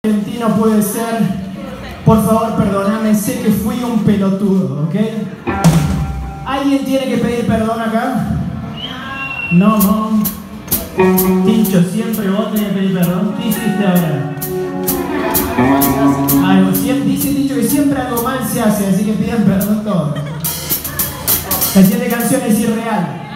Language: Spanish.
argentino puede ser, por favor perdóname, sé que fui un pelotudo, ¿ok? ¿Alguien tiene que pedir perdón acá? No. Tincho, siempre vos tenés que pedir perdón. ¿Qué hiciste ahora? Algo, dice Tincho que siempre algo mal se hace, así que pidan perdón todos. La siguiente canción es irreal.